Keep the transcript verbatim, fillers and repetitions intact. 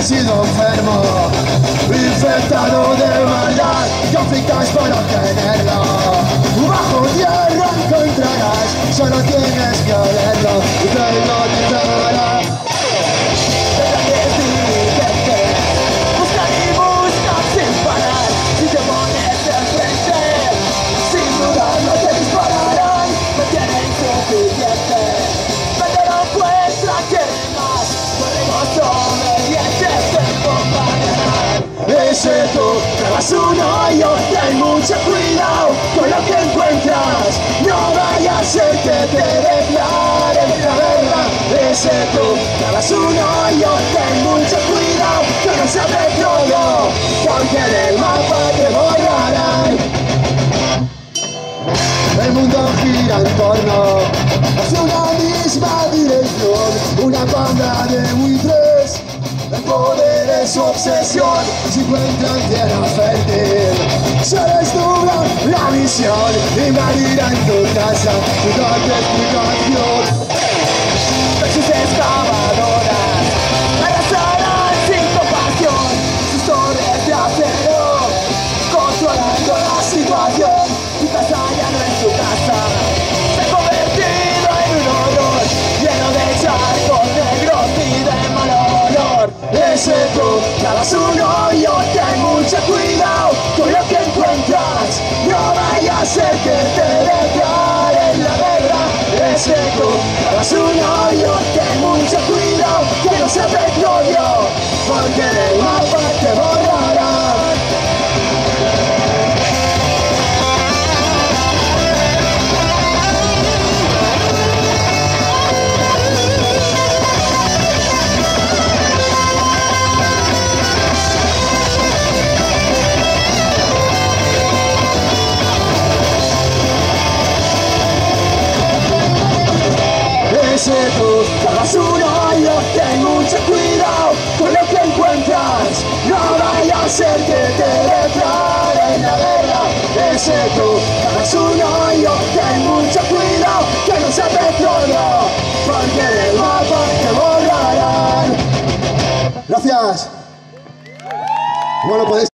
sido enfermo, infectado de maldad, conflictos por obtenerlo. Bajo tierra encontrarás, solo tienes que olerlo y que no te tragará. Detrás de ti, gente, busca y busca sin parar. Si te pones enfrente, sin dudar no te dispararán. No tienen suficiente, pero no encuentran quieren más. Corremos obedientes, tiempo para ganar. Ese tú, trabas uno y yo, ten mucho cuidado con lo que encuentras. No vaya a ser que te declaren la guerra. Ese tú, trabas uno y yo, ten mucho cuidado que no sea petróleo, porque en el mapa te borrarán. El mundo gira en torno hacia una misma dirección, una banda de buitres. El poder es su obsesión, si encuentran tierra fértil, se les nubla la visión, invadirán tu casa, tu darte explicación. Sus excavadoras arrasarán sin compasión, sus torres de acero, controlando la situación. Tu casa ya no es tu casa, se ha convertido en un horror, lleno de charcos negros y de mal olor. Ese tú, trabas un hoyo, ten mucho cuidado con lo que encuentras. No vaya a ser que te declaren la guerra. Ese tú, trabas un hoyo, ten mucho cuidado que no sea petróleo, porque en el mapa te borrarán. Ese tú, trabas un hoyo, ten mucho cuidado con lo que encuentras. No vaya a ser que te declaren la guerra. Ese tú, trabas un hoyo, ten mucho cuidado que no sea petróleo, porque en el mapa te borrarán. Gracias. Bueno, podéis